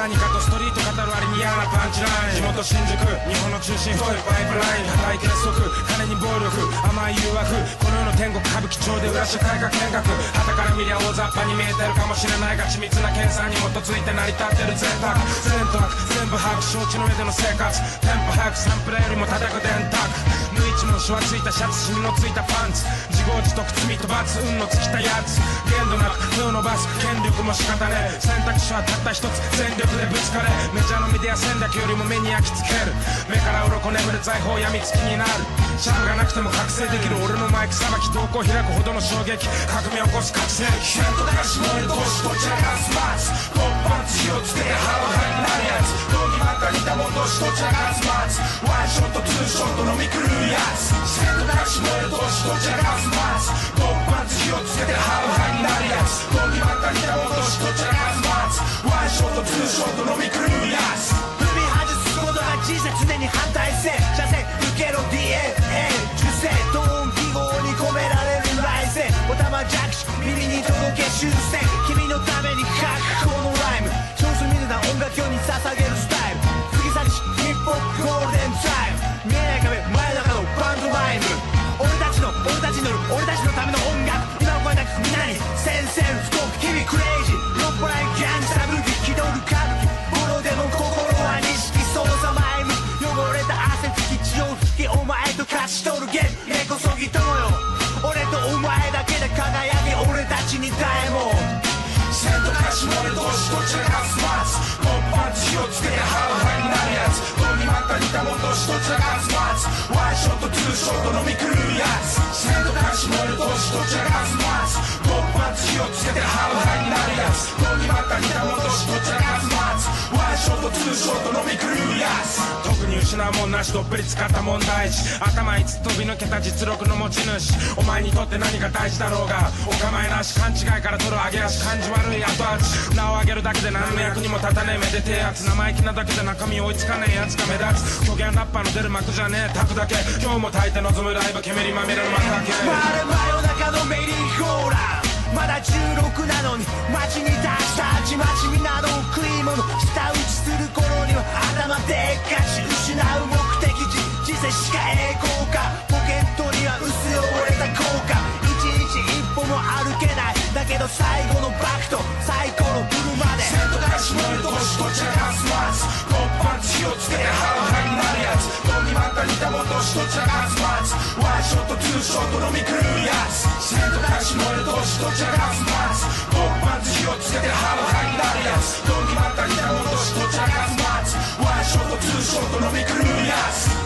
何かとストリート語る割に嫌なパンチライン。地元新宿日本の中心太いパイプライン。働い結束金に暴力甘い誘惑。この世の天国歌舞伎町で裏社会が見学。旗から見りゃ大雑把に見えてるかもしれないが緻密な計算に基づいて成り立ってる贅沢。全トラック全部把握承知の上での生活。テンポ早くサンプラーよりも叩く電卓。無一文シワついたシャツシミのついたパンツ。自業自得罪と罰運の尽きたやつ。限度なく手を伸ばす権力も仕方ねえ。選択肢はたった一つ全力でぶつかれ。メジャーのメディア戦略よりも目に焼き付ける。目から鱗眠る財宝病みつきになる。シャブがなくても覚醒できる俺のマイクさばき。瞳孔開くほどの衝撃革命起こす覚醒。ヒント出し燃える同士どちらがスマーツ。コッパンツ火をつけてハロハイになるやつ。道義ばっか似たもん同士どちらがスマーツ。ワンショットツーショット飲み狂うやつ。ヒント出し燃える同士どちらがスマーツ。コッパンツ火をつけてハロハイになるやつ。道義ばっか似たもん同士どちらがスマーツ。ワンショットツーショット飲み狂うやつ。 踏み外すことが人生常に反対せ。射線受けろ DNA 受精トーン記号に込められる来世。おたまじゃくし耳に届け終戦。君のために書くこのライム。少数見るな音楽用に捧げるスタイル。過ぎ去りしヒップホップゴールデンタイム。見えない壁前中のバンドマイム。俺たちの俺たちのための音楽。今を超えたく皆に宣戦布告。日々クレイジー酔っ払いギャングサブル気気取る歌舞伎。ボロでも心は錦操作マイム。汚れた汗拭き血を拭きお前と勝ち取るゲーム根こそぎともよ。俺とお前だけで輝け俺たちに大門。セントカシモレ同士どちらがスマーツ。コッパンツ火をつけてハロハイになるやつ。道義まった似たもん同士どちらがスマーツ。ワンショットツーショット飲み狂うやつ。セントカシモレ同士どちらがスマーツ。コッパンツ火をつけてハロハイになるやつ。道義まった似たもん同士どちらがスマーツ。ワンショットツーショット飲み狂うやつ。特に失うもんなしどっぷり使った問題児。頭5つ飛び抜けた実力の持ち主。お前にとって何が大事だろうがお構いなし。勘違いから取る上げ足感じ悪い後味。名を上げるだけで何の役にも立たねえめでてえやつ。生意気なだけで中身追いつかねえやつが目立つ。虚言ラッパーの出る幕じゃねえタクだけ。今日も焚いて臨むライブ煙まみれの幕開け。真夜中のメリーゴーラー。まだ16なのに街に出したちまちみなの食い物舌打ちする頃には頭でっかち。失う目的地人生しか栄光か。ポケットには薄汚れた効果。一日一歩も歩けないだけど最後のバクと最高のブルまで。セントカシモレ同士どちらがスマーツ。コッパンツ火をつけてハロハイになるやつ。道義まった似たもん同士どちらがスマーツ。ワンショットツーショット飲み狂うやつ。セントカシモレ同士どちらがスマーツ。コッパンツ火をつけてハロハイになるやつ。道義まった似たもん同士どちらがスマーツ。ワンショットツーショット飲み狂うやつ。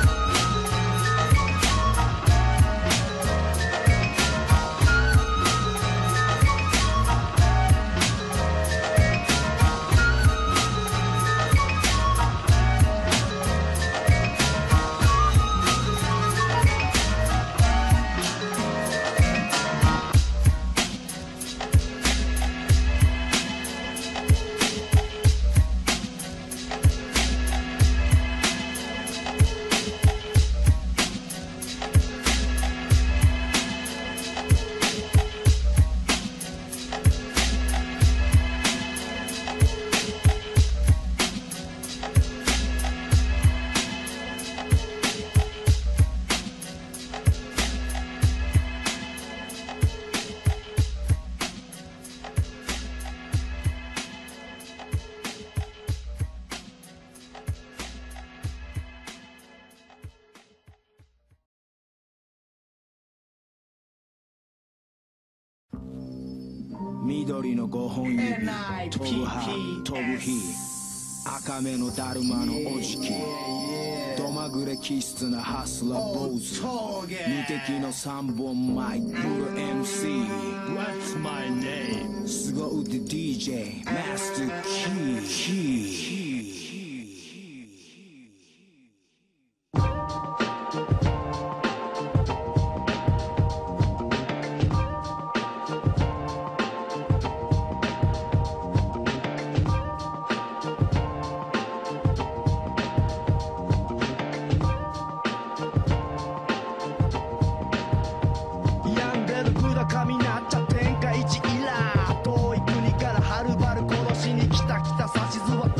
緑の5本指飛ぶ歯飛ぶ火赤目のだるまのおじきどまぐれ気質なハスラー坊主無敵の3本マイクプロ MC What's my name 凄腕 DJ マスターキー遠い国からはるばる殺しに来た指図は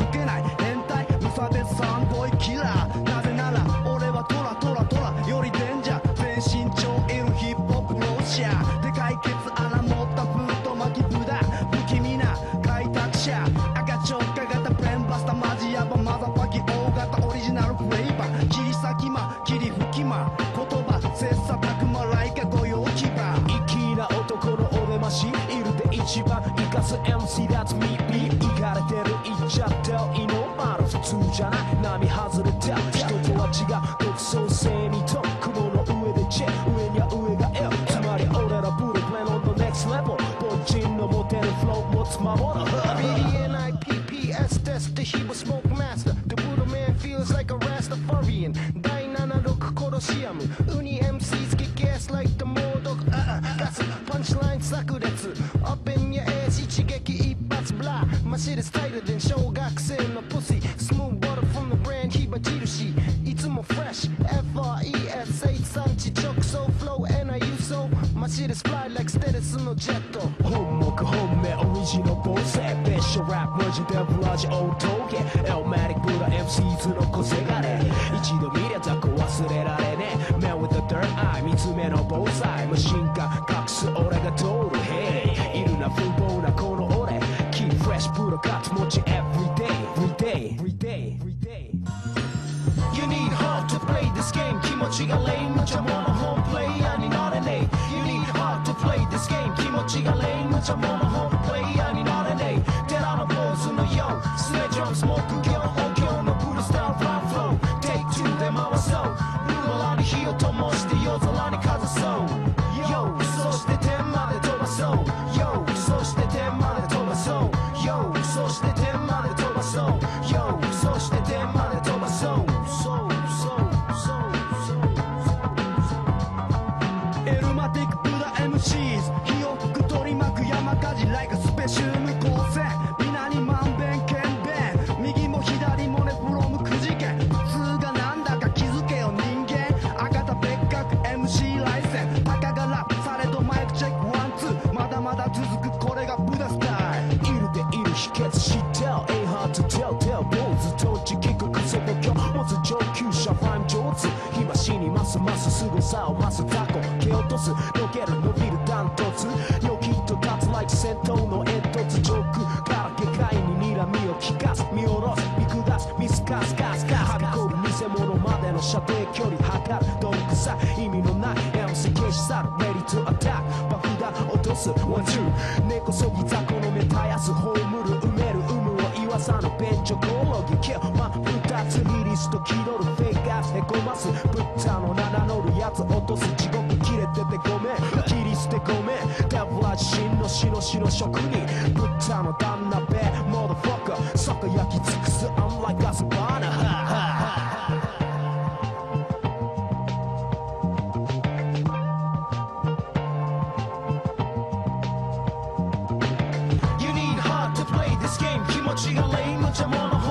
ちゃっていいのまだ普通じゃない波外れて人とは違う独創性にと雲の上でチェ上には上が L つまり俺らブループレーン on the next level 凡人の持てるフロー持つ守る BDNIPPS ですって日もスモークマスター The Buddha man feels like a Rastafarian 第76コロシアムウニ MCs get gas like the モードガスパンチライン炸裂 Up in your ass 一撃一発ブラマシでスタイルで小学生のプシスムーブバター from the brand 火印いつもフレッシュ FRES 産地直送フロー and I use so マシでスプライ like ステレスのジェット本目本命オリジナルボスベッショラップマジでブラジオートゲエルマティックブラ MCs の個性がね一度見りゃ雑魚忘れられねえ Man with the third eye 三つ目の防災マシンガン隠す俺が通る Hey いるな風貌なこの俺 Keep fresh プロカツ持ち Everyday Everyday Everyday You need heart to play this game 気持ちがレイ無茶者ホームプレイヤーになれねえ You need heart to play this game 気持ちがレイ無茶者ホームプレイヤーになれねえ寺のポーズのよスレジョンスモーク業音響のブルースターフランフロー Take two で回そうルーラーに火を灯して夜空にかざそう Yo そして天まで飛ばそう Yo そして天まで飛ばそう Yo そして天まで飛ばそう Yo そして天まで飛ばそうエルマティックブラ MCs 火を吹く取り巻く山火事 like a スペシウム光線皆にまんべんけんべん右も左もねフロムくじけ普通がなんだか気づけよ人間赤田別格 MC ライセンたかがラップされどマイクチェックワンツーまだまだ続くこれがブダスタイルいるでいる秘訣知って Ain't hard to tell tell 坊主とち聞く癖の今日持つ上級者ファイム上手暇しにますます凄さを増す雑魚蹴落とすのける伸びるダントツニョキッと立つ like 戦闘の煙突上空から下界に睨みを利かす見下ろす見下す見透かすガスガスはびこる偽物までの射程距離測るどんくさ意味のない MC 消し去る Ready to attack 爆弾落とすワンツー根こそぎ雑魚の目絶やす葬る埋める有無を言わさぬ便所コロギキル真二つリリスと気取るフェイクアスへこますブッダの名乗るやつ落とす地獄切れててごめん切り捨てごめんデブラ自身の白白職人ブッダの旦那べモードフォッカー坂焼き尽くす I'm like a savannah You need heart to play this game 気持ちがレイ無茶者